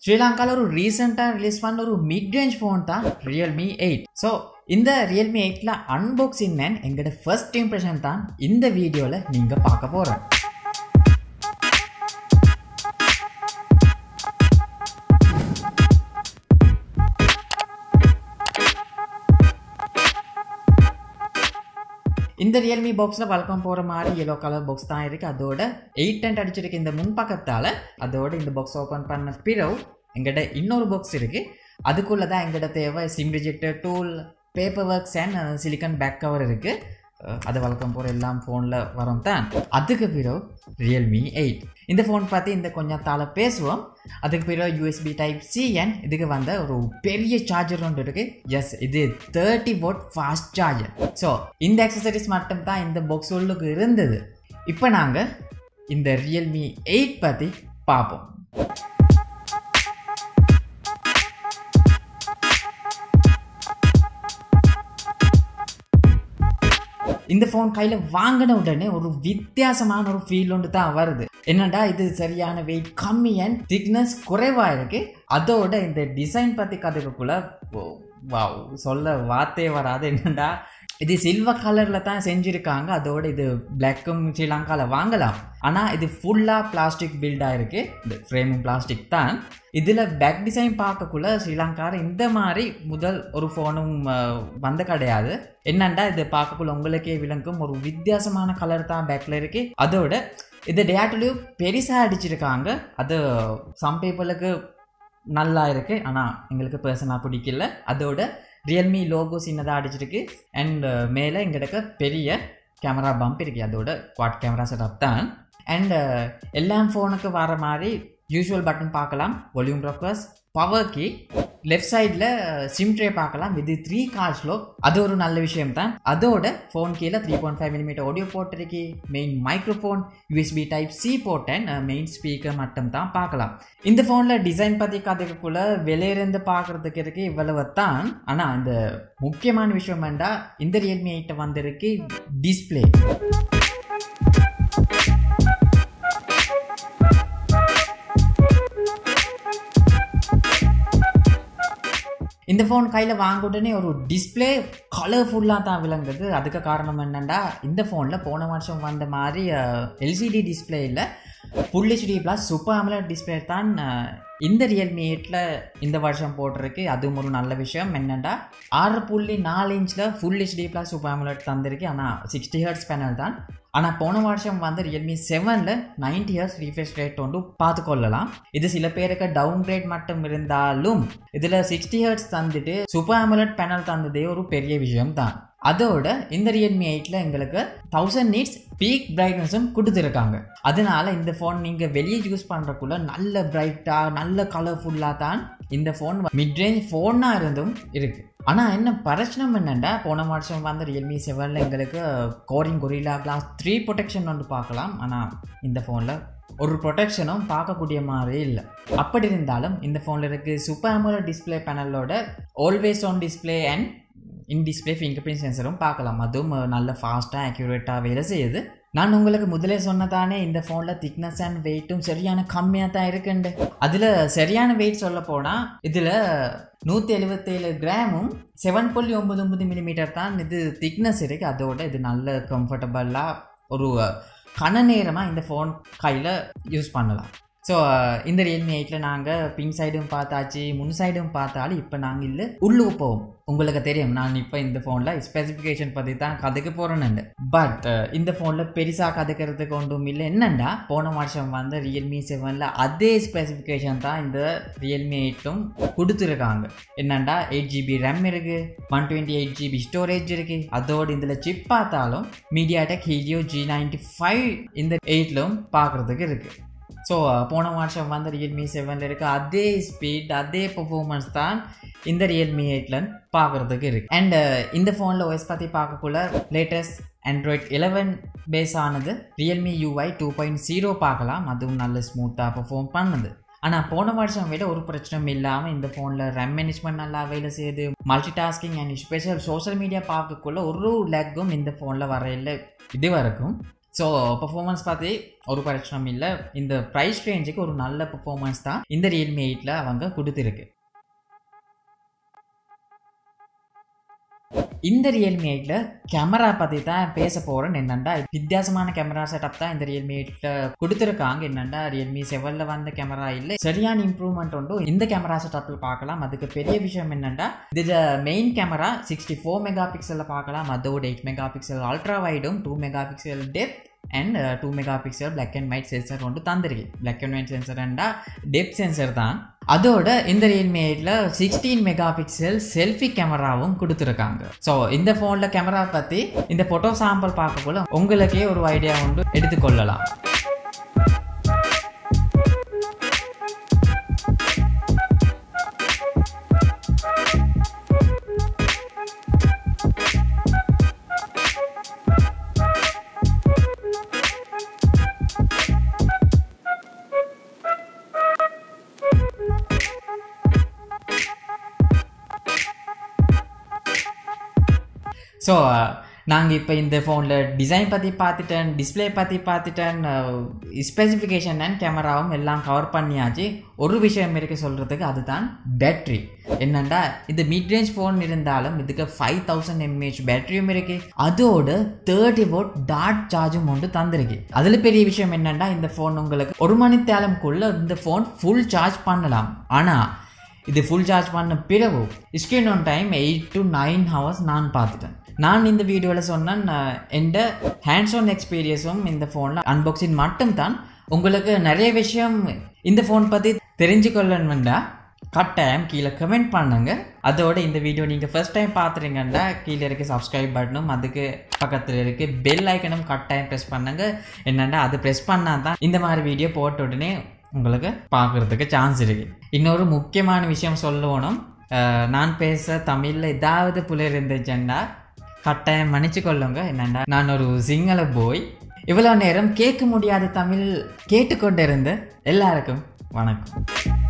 ஸ்ரீலங்காவில் ஒரு ரீசெண்டாக ரிலீஸ் பண்ண ஒரு மிட் ரேஞ்ச் ஃபோன் தான் Realme 8. ஸோ இந்த Realme 8ல அன்பாக்சிங் அண்ட் எங்களோட ஃபர்ஸ்ட் இம்ப்ரெஷன் தான் இந்த வீடியோவில் நீங்கள் பார்க்க போகிறேன். இந்த Realme பாக்ஸில் வழக்கம் போகிற மாதிரி yellow கலர் பாக்ஸ் தான் இருக்குது. அதோட 8 அடிச்சிருக்கு இந்த முன்பக்கத்தால். அதோட இந்த பாக்ஸ் ஓப்பன் பண்ண பிறகு எங்கிட்ட இன்னொரு பாக்ஸ் இருக்குது. அதுக்குள்ளே தான் எங்கிட்ட தேவை sim ejector tool, paper works and silicon back cover இருக்குது. அது வழக்கம் போகிற எல்லாம் ஃபோனில் வரும் தான். அதுக்கு பிறகு Realme 8 இந்த ஃபோன் பார்த்து இந்த கொஞ்சம் பேசுவோம். அதுக்கு பிறகு USB Type-C அண்ட் இதுக்கு வந்த ஒரு பெரிய சார்ஜர் ஒன்று இருக்குது. எஸ், இது 30 watt ஃபாஸ்ட் சார்ஜர். ஸோ இந்த அக்சசரிஸ் மட்டும் தான் இந்த பாக்ஸ் உள்ளுக்கு இருந்தது. இப்போ நாங்கள் இந்த Realme 8 பற்றி பார்ப்போம். இந்த ஃபோன் கையில் வாங்கின உடனே ஒரு வித்தியாசமான ஒரு ஃபீல் ஒன்று தான் வருது. என்னடா இது சரியான வெயிட் கம்மி அண்ட் திக்னஸ் குறைவாக இருக்கு. அதோட இந்த டிசைன் பற்றி கதைக்குள்ள சொல்ல வார்த்தையே வராது. என்னடா இது சில்வர் கலரில் தான் செஞ்சுருக்காங்க. அதோட இது பிளாக்கும் ஸ்ரீலங்காவில் வாங்கலாம். ஆனால் இது ஃபுல்லாக பிளாஸ்டிக் பில்டாக இருக்குது. இந்த ஃப்ரேமும் பிளாஸ்டிக் தான். இதில் பேக் டிசைன் பார்க்கக்குள்ள ஸ்ரீலங்காவில் இந்த மாதிரி முதல் ஒரு ஃபோனும் வந்த கிடையாது. என்னண்டா இது பார்க்கக்குள்ள உங்களுக்கே விளங்கும் ஒரு வித்தியாசமான கலர் தான் பேக்கில் இருக்குது. அதோட இது டேட்லேயும் பெருசாக அடிச்சிருக்காங்க. அது சம் பீப்புளுக்கு நல்லா இருக்குது, ஆனால் எங்களுக்கு பர்சனாக பிடிக்கல. அதோட Realme லோகோ சின்னதாக அடிச்சிருக்கு அண்ட் மேலே எங்களுக்கு பெரிய கேமரா பம்ப் இருக்குது. அதோட குவாட் கேமரா செட்டப் தான். அண்ட் எல்லா ஃபோனுக்கு வர மாதிரி யூஸ்வல் பட்டன் பார்க்கலாம், volume rockers, power key, left சைடில் சிம் ட்ரே பார்க்கலாம் வித் 3 கார்ட் ஸ்லோப். அது ஒரு நல்ல விஷயம் தான். அதோட ஃபோன் கீழே 3.5mm ஆடியோ போர்ட் இருக்கு, main microphone, USB Type-C port and main speaker மட்டும் தான் பார்க்கலாம். இந்த ஃபோனில் டிசைன் பற்றி கதைக்குள்ள வெளியிருந்து பார்க்குறதுக்கு இருக்கு இவ்வளவு தான். ஆனால் இந்த முக்கியமான விஷயம் வேண்டா, இந்த Realme 8 வந்திருக்கு டிஸ்பிளே. இந்த ஃபோன் கையில் வாங்க உடனே ஒரு டிஸ்பிளே கலர்ஃபுல்லாக தான் விளங்குது. அதுக்கு காரணம் என்னென்னா, இந்த ஃபோனில் போன வருஷம் வந்த மாதிரி LCD டிஸ்பிளே இல்லை, full HD plus super AMOLED display தான் இந்த Realme 8ல் இந்த வருஷம் போட்டிருக்கு. அதுவும் ஒரு நல்ல விஷயம். என்னென்னா 6.4 இன்ச்சில் full HD plus super AMOLED தந்திருக்கு. ஆனால் 60 Hz பேனல் தான். ஆனால் போன வருஷம் வந்து Realme 7ல் 90 Hz ரீஃப்ரெஷ் ரேட் ஒன்று பார்த்துக்கொள்ளலாம். இது சில பேருக்கு டவுன் கிரேட் மட்டும் இருந்தாலும் இதில் 60 Hz தந்துட்டு சூப்பர் AMOLED பேனல் தந்ததே ஒரு பெரிய விஷயம் தான். அதோட இந்த Realme 8ல் எங்களுக்கு 1000 nits பீக் பிரைட்னஸும் கொடுத்துருக்காங்க. அதனால இந்த ஃபோன் நீங்கள் வெளியே யூஸ் பண்ணுறக்குள்ள நல்ல பிரைட்டாக நல்ல கலர்ஃபுல்லாக தான் இந்த ஃபோன் மிட் ரேஞ்ச் ஃபோனாக இருந்தும் இருக்குது. ஆனால் என்ன பிரச்சனை என்னென்னா, போன வருஷம் வந்து Realme 7ல் எங்களுக்கு கோரிங் கொரில்லா கிளாஸ் 3 ப்ரொடெக்ஷன் வந்து பார்க்கலாம். ஆனால் இந்த ஃபோனில் ஒரு ப்ரொடெக்ஷனும் பார்க்கக்கூடிய மாதிரி இல்லை. அப்படி இருந்தாலும் இந்த ஃபோனில் இருக்குது சூப்பர் AMOLED டிஸ்பிளே பேனலோட always on display and in display finger print சென்சரும் பார்க்கலாம். அதுவும் நல்ல ஃபாஸ்ட்டாக அக்யூரேட்டாக வேலை செய்யுது. நான் உங்களுக்கு முதலே சொன்னதானே இந்த ஃபோனில் திக்னஸ் அண்ட் வெயிட்டும் சரியான கம்மியாக தான் இருக்குண்டு. அதில் சரியான வெயிட் சொல்ல போனால் இதில் 177 கிராமும் 7.99mm தான் இது திக்னஸ் இருக்குது. அதோட இது நல்ல கம்ஃபர்டபுளாக ஒரு கன நேரமாக இந்த ஃபோன் கையில் யூஸ் பண்ணலாம். ஸோ இந்த Realme 8ல் நாங்கள் பின் சைடும் பார்த்தாச்சு, முன் சைடும் பார்த்தாலும் இப்போ நாங்கள் இல்லை உள்ளுக்கு போவோம். உங்களுக்கு தெரியும், நான் இப்போ இந்த ஃபோனில் ஸ்பெசிஃபிகேஷன் பற்றி தான் கதைக்க போகிறேன்னு. பட் இந்த ஃபோனில் பெருசாக கதைக்கிறதுக்கு ஒன்றும் இல்லை. என்னென்னா, போன வருஷம் வந்து Realme 7ல் அதே ஸ்பெசிஃபிகேஷன் தான் இந்த Realme 8ம் கொடுத்துருக்காங்க. என்னென்னா 8GB RAM இருக்குது, 128GB ஸ்டோரேஜ் இருக்குது. அதோடு இதில் சிப் பார்த்தாலும் MediaTek Helio G95 இந்த 8லும் பார்க்குறதுக்கு இருக்குது. ஸோ போன வருஷம் வந்து Realme 7ல் இருக்க அதே ஸ்பீட் அதே பெர்ஃபார்மன்ஸ் தான் இந்த Realme 8ல் பார்க்குறதுக்கு இருக்குது. அண்ட் இந்த ஃபோனில் OS பற்றி பார்க்கக்குள்ள லேட்டஸ்ட் Android 11 பேஸ் ஆனது Realme UI 2.0 பார்க்கலாம். அதுவும் நல்ல ஸ்மூத்தாக பெர்ஃபார்ம் பண்ணுது. ஆனால் போன வருஷம் விட ஒரு பிரச்சனையும் இல்லாமல் இந்த ஃபோனில் RAM மேனேஜ்மெண்ட் நல்லா வேலை செய்யுது. Multitasking and special social media பார்க்கக்குள்ள ஒரு லேக்கும் இந்த ஃபோனில் வரையில் இது வரைக்கும். ஸோ பெர்ஃபார்மன்ஸ் பார்த்து ஒரு பிரச்சனையும் இல்லை. இந்த ப்ரைஸ் ரேஞ்சுக்கு ஒரு நல்ல பெர்ஃபார்மன்ஸ் தான் இந்த Realme 8ல் அவங்க கொடுத்துருக்கு. இந்த Realme 8ல் கேமரா பற்றி தான் பேச போகிறேன். என்னென்னா வித்தியாசமான கேமரா செட்டப் தான் இந்த Realme 8ல் கொடுத்துருக்காங்க. என்னென்னா Realme 7ல் வந்த கேமரா இல்லை, சரியான இம்ப்ரூவ்மெண்ட் உண்டு இந்த கேமரா செட்டப்பில் பார்க்கலாம். அதுக்கு பெரிய விஷயம் என்னென்னா இது மெயின் கேமரா 64 மெகா பிக்சலில் பார்க்கலாம். அதோட 8 மெகா பிக்சல் அல்ட்ரா வைடும், 2 mega pixel depth and 2 mega pixel black and white sensor கொண்டு தந்துருக்கு. பிளாக் அண்ட் ஒயிட் சென்சர் அண்டா டெப்த் சென்சர் தான். அதோட இந்த Realme 8ல் 16 மெகா பிக்சல் செல்ஃபி கேமராவும் கொடுத்துருக்காங்க. ஸோ இந்த ஃபோனில் கேமரா பற்றி இந்த ஃபோட்டோ சாம்பிள் பார்க்கக்குள்ள உங்களுக்கே ஒரு ஐடியா உண்டு எடுத்துக்கொள்ளலாம். ஸோ நாங்கள் இப்போ இந்த ஃபோனில் டிசைன் பற்றி பார்த்துட்டேன், டிஸ்பிளே பற்றி பார்த்துட்டேன், ஸ்பெசிஃபிகேஷன் அண்ட் கேமராவும் எல்லாம் கவர் பண்ணியாச்சு. ஒரு விஷயம் இருக்குது சொல்கிறதுக்கு, அதுதான் பேட்ரி. என்னென்னா இந்த மிட் ரேஞ்ச் ஃபோன் இருந்தாலும் இதுக்கு 5000 mAh பேட்டரியும் இருக்குது. அதோட 30 watt டாட் சார்ஜும் ஒன்று தந்திருக்கு. அதில் பெரிய விஷயம் என்னென்னா இந்த ஃபோன் உங்களுக்கு 1 மணி நேரம்குள்ளே இந்த ஃபோன் ஃபுல் சார்ஜ் பண்ணலாம். ஆனால் இது ஃபுல் சார்ஜ் பண்ண பிறகு screen on time 8 to 9 hours நான் பார்த்துட்டேன். நான் இந்த வீடியோவில் சொன்னேன் எந்த ஹேண்ட்ஸ் ஆன் எக்ஸ்பீரியன்ஸும் இந்த ஃபோனில் அன்பாக்சிங் மட்டும்தான். உங்களுக்கு நிறைய விஷயம் இந்த ஃபோன் பற்றி தெரிஞ்சுக்கொள்ளணும்டா கட்டாயம் கீழே கமெண்ட் பண்ணுங்க. அதோட இந்த வீடியோ நீங்கள் ஃபர்ஸ்ட் டைம் பார்த்துறீங்கன்னா கீழே இருக்க சப்ஸ்கிரைப் பட்டனும் அதுக்கு பக்கத்தில் இருக்க பெல் ஐக்கனும் கட்டாயம் ப்ரெஸ் பண்ணுங்க. என்னென்னா அது ப்ரெஸ் பண்ணால் தான் இந்த மாதிரி வீடியோ போட்ட உடனே உங்களுக்கு பார்க்குறதுக்கு சான்ஸ் இருக்குது. இன்னொரு முக்கியமான விஷயம் சொல்லணும், நான் பேச தமிழில் ஏதாவது புலர் இருந்துச்சுன்னா கட்டாயம் மன்னிச்சு கொள்ளுங்க. என்னென்னா நான் ஒரு சிங்கள போய் இவ்வளோ நேரம் கேட்க முடியாத தமிழ் கேட்டுக்கொண்டிருந்த எல்லாருக்கும் வணக்கம்.